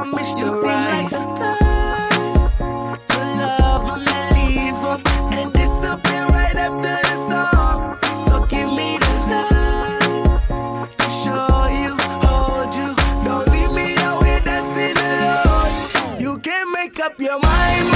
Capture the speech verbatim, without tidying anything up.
promise you seem like the type to love and then leave up and disappear right after the song. So give me the night to show you, hold you. Don't leave me out here dancing alone. You can't make up your mind.